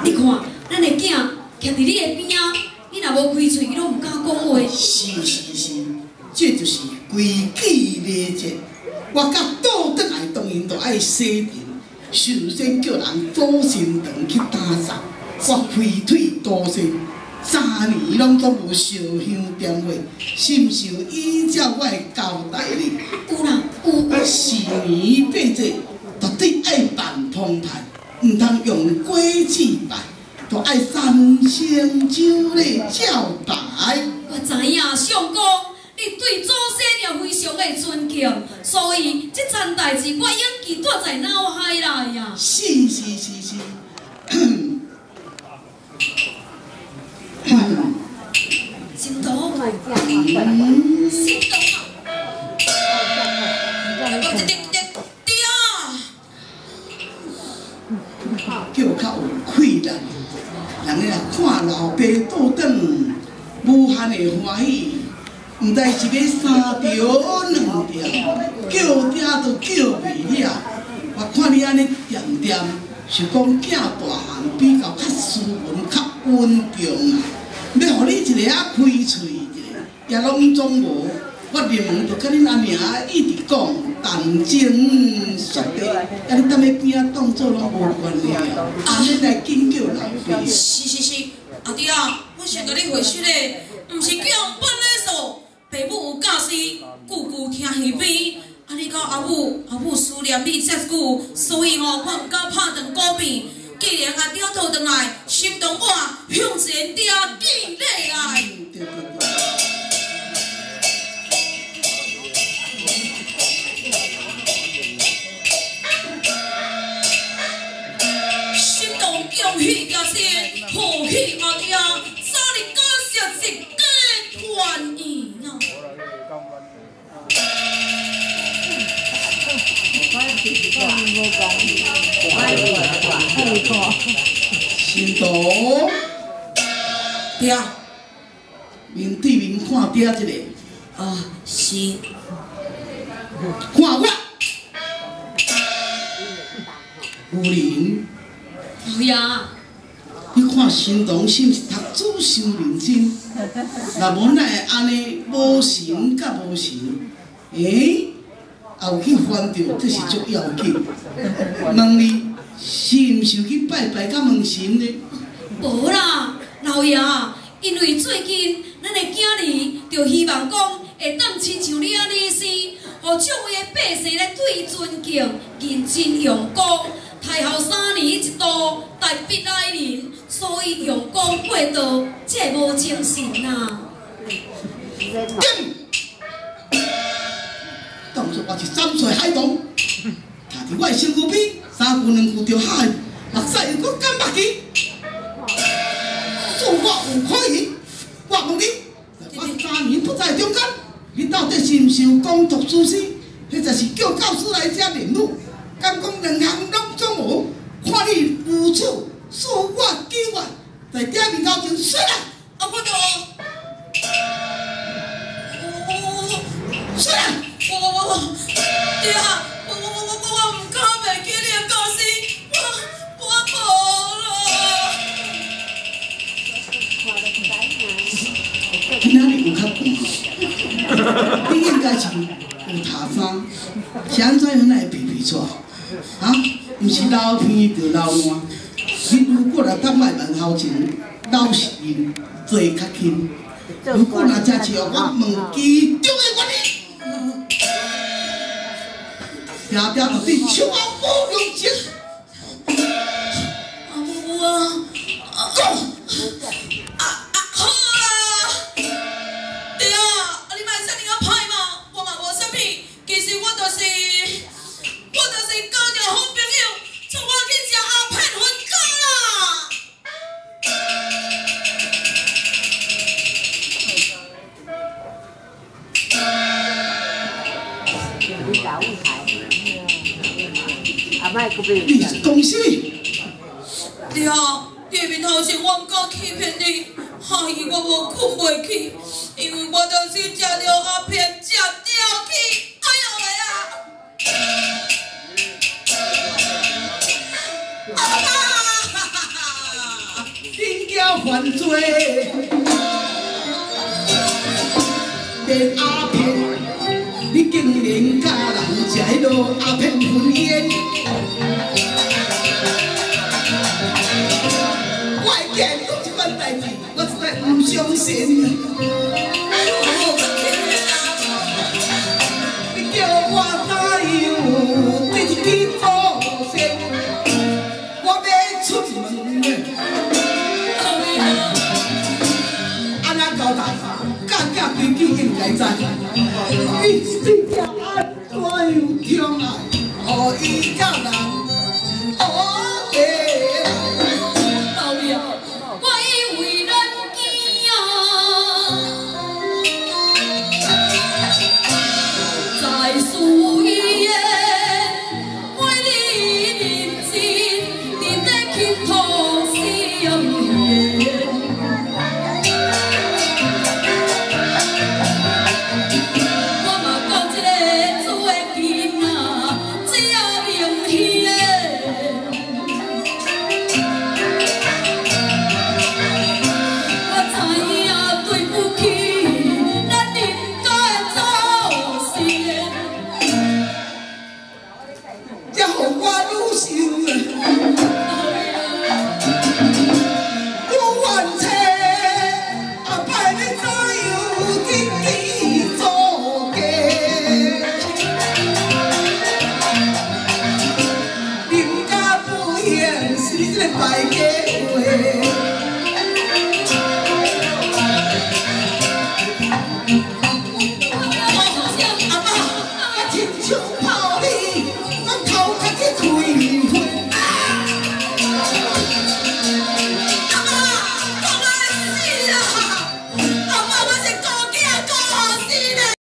你看，咱的囝徛伫你的边啊，你若无开喙，伊拢毋敢讲话。 是，这就是规矩礼节。我甲倒转来，当然就爱洗尘。首先叫人祖先堂去打扫，我开腿多先。3年拢总无烧香点火，是毋是有依照我的交代呢？ 有啦，有。 4年8节，绝对爱办通派，毋通用果子拜，就爱三生酒礼照拜。 我知影，相公，你对祖先也非常的尊敬，所以这件代志我永记带在脑海内呀。 是。 心头，心头啊！ 叫较有气力，人个看老爸倒转，无限的欢喜。毋知是要3条2条，叫爹都叫袂了。我看你安尼掂，是讲囝大汉比较较斯文、较稳重啊。要互你一个开喙一个，也拢总无。我入门就甲恁阿娘一直讲，谈情说地，啊你踮咧边仔当做拢无关了。安尼来紧叫老爸。 是，阿弟啊，我想甲你回讯咧，毋是叫人办礼数，爸母有教示，句听耳边。啊，你甲阿母思念你遮久，所以我毋敢拍断鼓片。既然阿爹讨转来，心动我向前爹敬礼来。心动恭喜家先，贺喜阿爹，早日果实一家团圆啊！ 心头， 爹， 面对面看爹一个。 是。 看我，有人。 老爷， 你看神童是毋是读书伤认真？若无哪会安尼无神甲无神？也有去翻着，这是足要紧。问你是毋是有去拜拜甲问神呢？ 无啦，老爷，因为最近咱的囝儿就希望讲会当亲像你安尼是，互周围的百姓来对伊尊敬，认真用功。太后3年一度，代笔来临，所以用功过度，才会无精神啊。 当作我是3岁孩童，徛伫我的身躯边，3句2句就喊，目屎又搁干目镜。恕我有可疑，我问你，我3年不在中间，你到底是毋是有讲读书诗？迄就是叫教师来遮练武，敢讲2项拢总无？看你如此恕我记我，在遮面头前说啦！ 啊，我说啦！ 爹啊，我唔敢袂记你的教示，我无咯。 今仔日有较寒，你应该是有塌衫，是安怎样来皮出？啊，毋是流鼻就流汗。你如果来当卖问候前，老实认，做较轻。如果若真是我问其中的原因，常常就对手下无用情。 好啊，爹啊，你莫说你个歹嘛，我嘛无啥物，其实我就是交着好朋友，带我去食阿片粉糕啦。 你是讲啥？ 爹啊，你的面头前我毋敢欺骗你，害我无困袂去，因为我就是食着阿片食掉去，哎呦喂啊！啊！ 犯罪，变鸦片，你竟然教人食迄落鸦片熏烟。我会惊你讲这款代志，我实在唔相信。你叫我哪样对一支火线，我要出门嘞。安那交代，家家己己应该知。伊这条安怎样疼爱，互伊甲人学下来。 老爷，我以为咱囝啊，在事业每日认真，伫咧去讨心愿。我嘛讲一个做的囡仔，真明显的。我知影对不起咱人家的祖先， 才互我愈想愈怨气，后摆要怎样去记做家？人家不现是你这个败家伙。